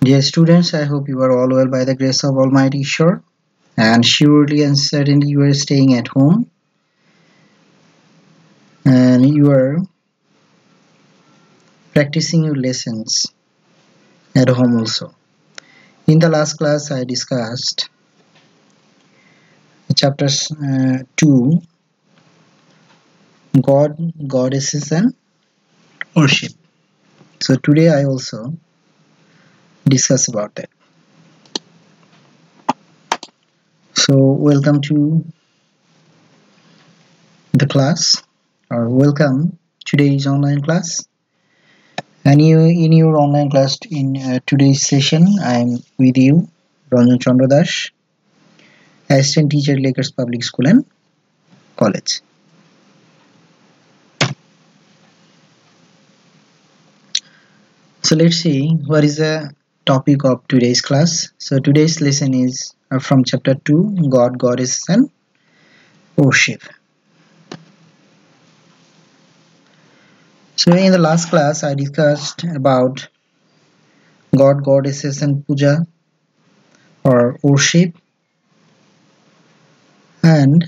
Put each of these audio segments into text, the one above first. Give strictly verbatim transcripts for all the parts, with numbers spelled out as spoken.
Dear students, I hope you are all well by the grace of Almighty Ishwar, and surely and certainly you are staying at home and you are practicing your lessons at home also. In the last class, I discussed chapters uh, two, God, Goddesses, and Worship. So today I also discuss about that. So welcome to the class, or welcome today's online class. And you, in your online class in uh, today's session, I am with you, Ranjan Chandra Das, Assistant Teacher, Lakers Public School and College. So let's see what is the topic of today's class. So today's lesson is uh, from chapter two, God, Goddess and Worship. So in the last class, I discussed about God, Goddesses and Puja or worship, and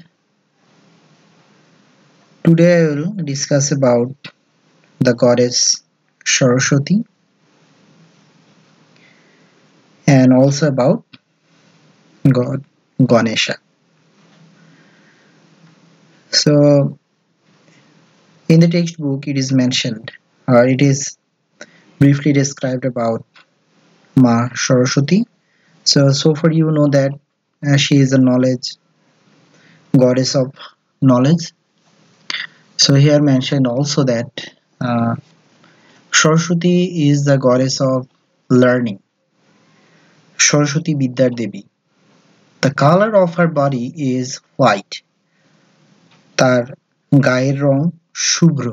today I will discuss about the goddess Saraswati and also about God Ganesha. So in the textbook it is mentioned, or it is briefly described about Ma Saraswati. So so far you know that uh, she is a knowledge goddess of knowledge. So here mentioned also that uh, Saraswati is the goddess of learning. Saraswati Vidyar Devi. The color of her body is white. তার গায়ের রং শুভ্র.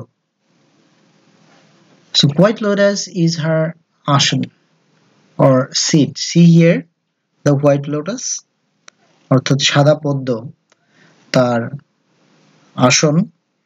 So white lotus is her ashan or seat. See here the white lotus অর্থাৎ সাদা পদ্ম তার আসন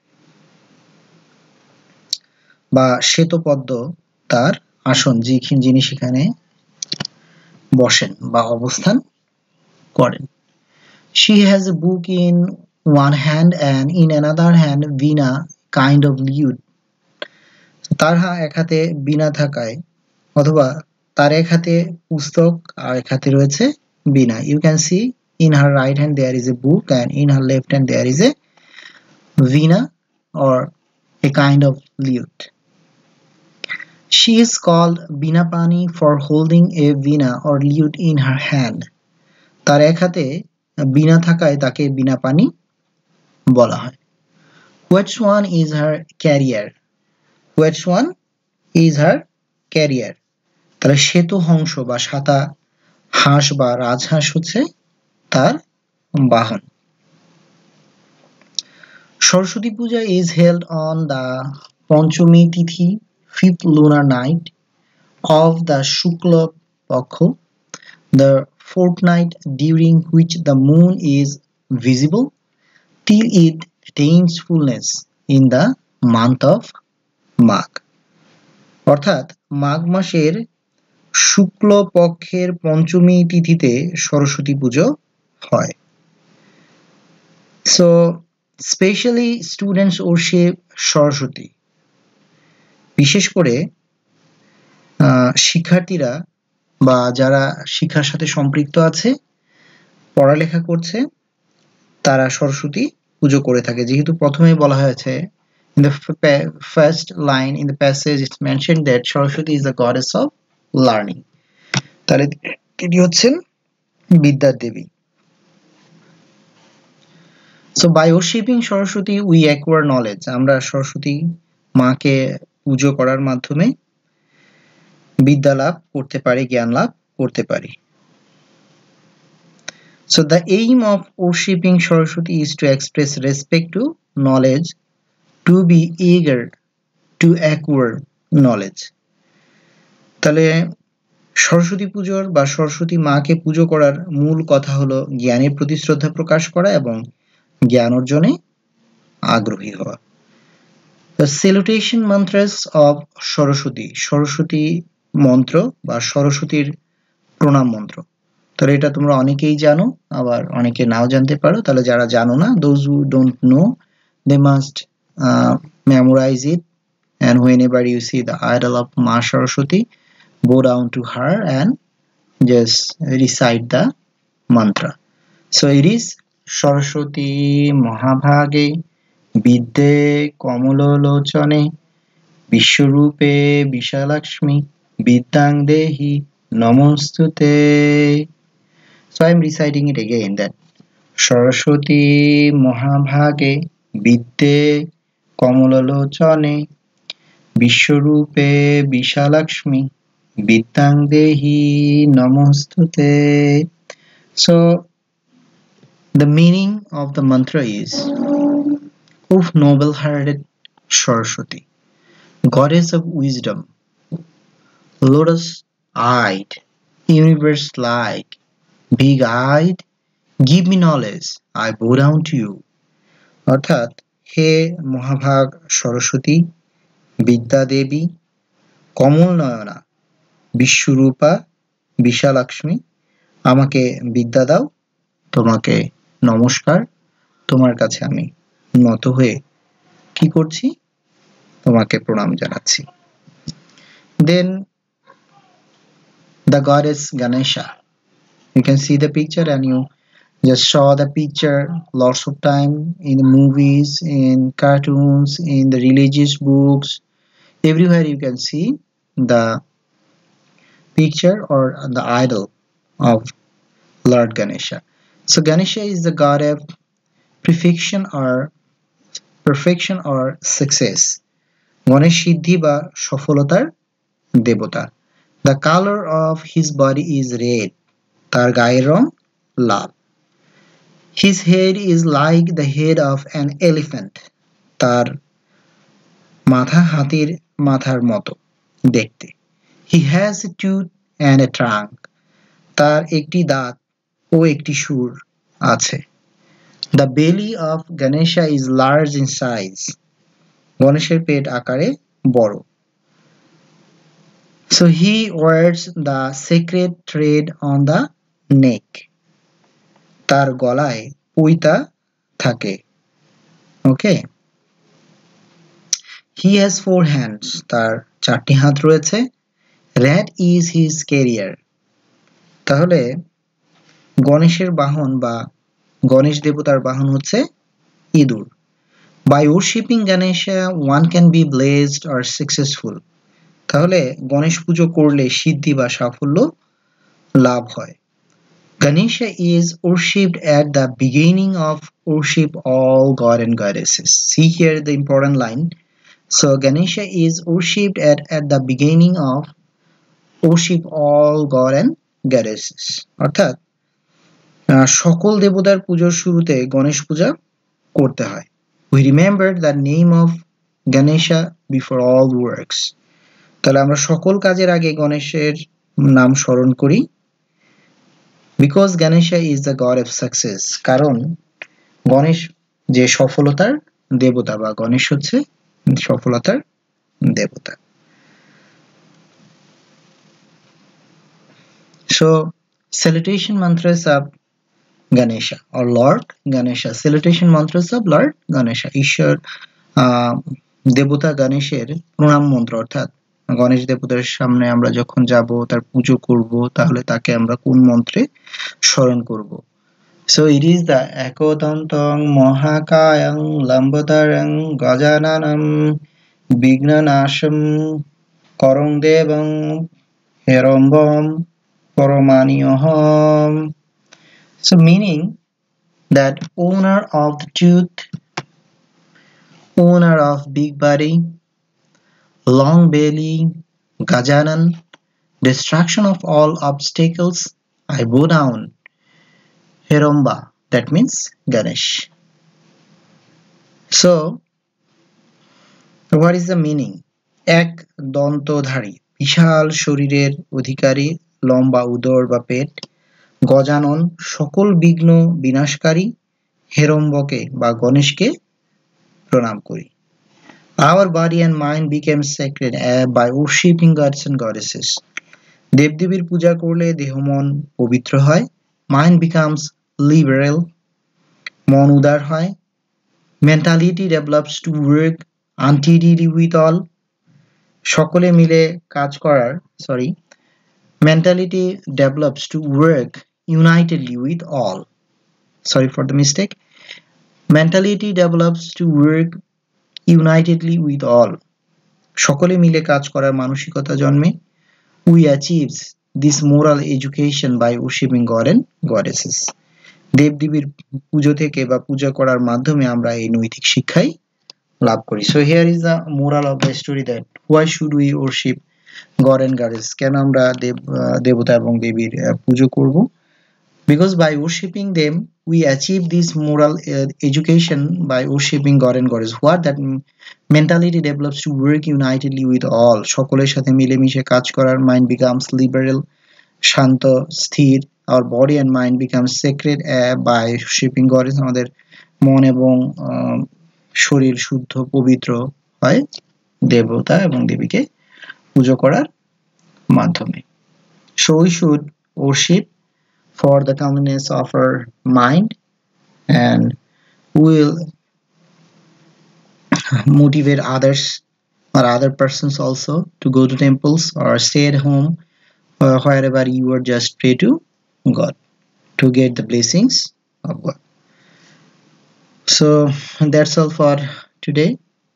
বা শ্বেতপদ্ম তার আসন, যিনি সেখানে বসেন বা অবস্থান করেন. She has a book in one hand and in another hand veena, kind of lute. তার এক হাতে বীণা থাকায় অথবা তার এক হাতে পুস্তক আর এক হাতে রয়েছে বীণা. You can see in her right hand there is a book and in her left hand there is a veena or a kind of lute. She is called Binapani for holding a veena or lute in her hand. তার এক হাতে বীণা থাকায় তাকে বীণাপানি বলা হয়. Which one is her carrier? Which one is her carrier? তাহলে শ্বেত হংস বা সাদা হাঁস বা রাজহাঁস হচ্ছে তার বাহন. Saraswati Puja is held on the Panchami Tithi, fifth lunar night of the Shukla Paksha, the fortnight during which the moon is visible, till it attains fullness in the month of Magh. অর্থাৎ মাঘ মাসের শুক্ল পক্ষের পঞ্চমী তিথিতে সরস্বতী পুজো হয়. So specially students worship Saraswati. বিশেষ করে শিক্ষার্থীরা বা যারা শিক্ষার সাথে সম্পৃক্ত আছে, পড়ালেখা করছে, তারা সরস্বতী পুজো করে থাকে. যেহেতু প্রথমেই বলা হয়েছে in the first line in the passage it's mentioned that Saraswati is the goddess of learning. তাহলে তিনি হচ্ছেন বিদ্যার দেবী. So by worshiping Saraswati we acquire knowledge. আমরা সরস্বতী মাকে পুজো করার মাধ্যমে বিদ্যা লাভ করতে পারি, জ্ঞান লাভ করতে পারি. So the aim of worshiping Saraswati is to express respect to knowledge, to be eager to acquire knowledge. তাহলে সরস্বতী পুজোর বা সরস্বতী মাকে পুজো করার মূল কথা হলো জ্ঞানের প্রতি শ্রদ্ধা প্রকাশ করা এবং জ্ঞান অর্জনে আগ্রহী হওয়া. The salutation mantras of Saraswati, Saraswati মন্ত্র বা সরস্বতীর প্রণাম মন্ত্র। তাহলে এটা তোমরা অনেকেই জানো, আবার অনেকে নাও জানতে পারো। তাহলে যারা জানো না, those who don't know, they must uh, memorize it, and whenever you see the idol of Ma Saraswati, bow down to her and just recite the mantra. So it is Saraswati Mahabhage Vidde Kamololochane Vishwarupe Vishalakshmi Vidyang Dehi Namostute. So I am reciting it again, that Saraswati Mahabhage Vidde Kamololochane Vishwarupe Vishalakshmi Vidyang Dehi Namostute. So the meaning of the mantra is, O noble-hearted Saraswati, goddess of wisdom, lotus-eyed, universe-like, big-eyed, give me knowledge, I bow down to you. অর্থাৎ হে মহাভাগ সরস্বতী, বিদ্যা দেবী, কমল নয়না, বিশ্বরূপা, বিশালাক্ষ্মী, আমাকে বিদ্যা দাও, তোমাকে নমস্কার, তোমার কাছে আমি নত হয়ে কি করছি, তোমাকে প্রণাম জানাচ্ছি। Then the goddess Ganesha, you can see the picture, and you just saw the picture lots of time in the movies, in cartoons, in the religious books, everywhere you can see the picture or the idol of Lord Ganesha. So Ganesha is the god of perfection or perfection or success. Ganesh সিদ্ধি বা সফলতার দেবতা। The color of his body is red. তার গায়ের রং লাল। His head is like the head of an elephant. তার মাথা হাতির মাথার মতো দেখতে। He has a tooth and a trunk. তার একটি দাঁত ও একটি শুঁড় আছে। The belly of Ganesha is large in size. গণেশের পেট আকারে বড়। So he wears the sacred thread on the neck. তার গলায় পৈতা থাকে। Okay. He has four hands. তার চারটি হাত রয়েছে। Rat is his carrier. তাহলে গণেশের বাহন বা গণেশ দেবতার বাহন হচ্ছে ইঁদুর। By worshipping Ganesha, one can be blessed or successful. তাহলে গণেশ পুজো করলে সিদ্ধি বা সাফল্য লাভ হয়। Ganesha is worshipped at the beginning of worship all god and goddesses. See here the important line. So Ganesha is worshipped at, at the beginning of worship all god and goddesses. অর্থাৎ সকল দেবতার পূজার শুরুতে গণেশ পূজা করতে হয়। We remember the name of Ganesha before all works. তাহলে আমরা সকল কাজের আগে গণেশের নাম স্মরণ করি। Because Ganesha is the god of success. কারণ গণেশ যে সফলতার দেবতা, বা গণেশ হচ্ছে সফলতার দেবতা। So salutation mantras of Ganesha or Lord Ganesha. Salutation mantras of Lord Ganesha. ঈশ্বর দেবতা গণেশের প্রণাম মন্ত্র, অর্থাৎ গণেশ দেবতার সামনে আমরা যখন যাব, তার পুজো করব, তাহলে তাকে আমরা কোন মন্ত্রে স্মরণ করব। So it is the Ekodantang Mahakayang Lambodarang Gajananam Vignanasham Karong Devang Herambam Paramanioham. So meaning that owner of the tooth, owner of big body, long belly, Gajanan, destruction of all obstacles, I bow down. Heramba, that means Ganesh. So, what is the meaning? এক দন্তধারী, বিশাল শরীরের অধিকারী, লম্বা উদর বা পেট, গজানন, সকল বিঘ্ন বিনাশকারী, হেরম্বকে বা গণেশকে প্রণাম করি। Our body and mind became sacred by worshipping gods and goddesses. দেবদেবীর পূজা করলে দেহ মন পবিত্র হয়। মাইন্ড বিকামস লিবারেল, মন উদার হয়। Mentality develops to work untidily with all, সকলে মিলে কাজ করার sorry mentality develops to work unitedly with all, sorry for the mistake, mentality develops to work unitedly with all, সকলে মিলে কাজ করার মানসিকতা জন্মে। we achieves this moral education by worshiping god and goddesses, দেবদেবীর পুজো থেকে বা পূজা করার মাধ্যমে আমরা এই নৈতিক শিক্ষাই লাভ করি। so here is the moral of the story that why should we worship god and goddess, কেন আমরা দেব দেবতা এবং দেবীর পুজো করব? Because by worshipping them we achieve this moral uh, education by worshipping god and goddess. What that mentality develops to work unitedly with all, সকলের সাথে মিলেমিশে কাজ করার। mind becomes liberal, শান্ত স্থির। our body and mind becomes sacred uh, by worshipping goddess, আমাদের মন এবং শরীর শুদ্ধ পবিত্র হয় দেবতা এবং দেবীকে পূজা করার মাধ্যমে। so we should worship for the calmness of our mind, and will motivate others or other persons also to go to temples or stay at home uh, wherever you are, just pray to God to get the blessings of God. So that's all for today.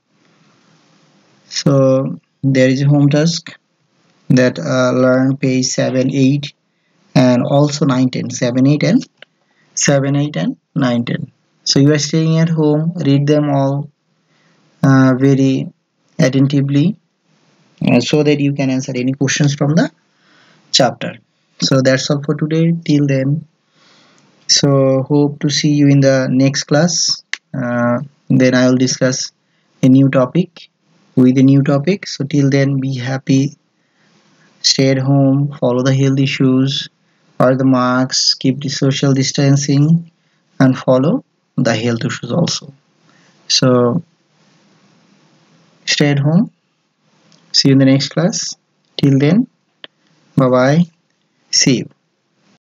So there is a home task that uh, learn page seven, eight and also nine, ten, seven, eight and seven, eight and nine, ten. So you are staying at home, read them all uh, very attentively uh, so that you can answer any questions from the chapter. So that's all for today. Till then, so hope to see you in the next class. Uh, then I will discuss a new topic with a new topic. So till then, be happy, stay at home, follow the health issues, wear the masks, keep the social distancing, and follow the health issues also. So stay at home. See you in the next class. Till then, bye bye. See you.